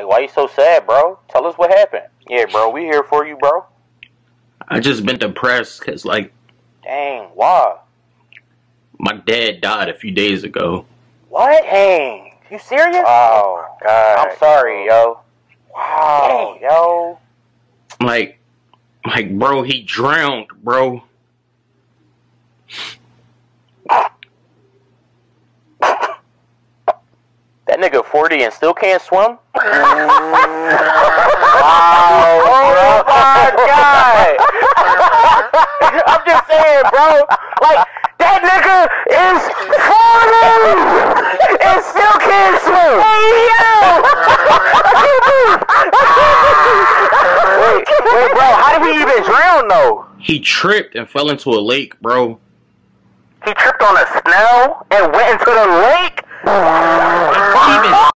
why you so sad, bro? Tell us what happened. Yeah, bro, we here for you, bro. I just been depressed because, like... Dang, why? My dad died a few days ago. What? Dang, you serious? Oh, God. I'm sorry, yo. Wow, dang, yo. Like, bro, he drowned, bro. That nigga 40 and still can't swim? Wow, oh my God. I'm just saying, bro. Like, that nigga is 40 and still can't swim. Hey, yo. Wait, bro, how did he even drown, though? He tripped and fell into a lake, bro. He tripped on a snail and went into the lake?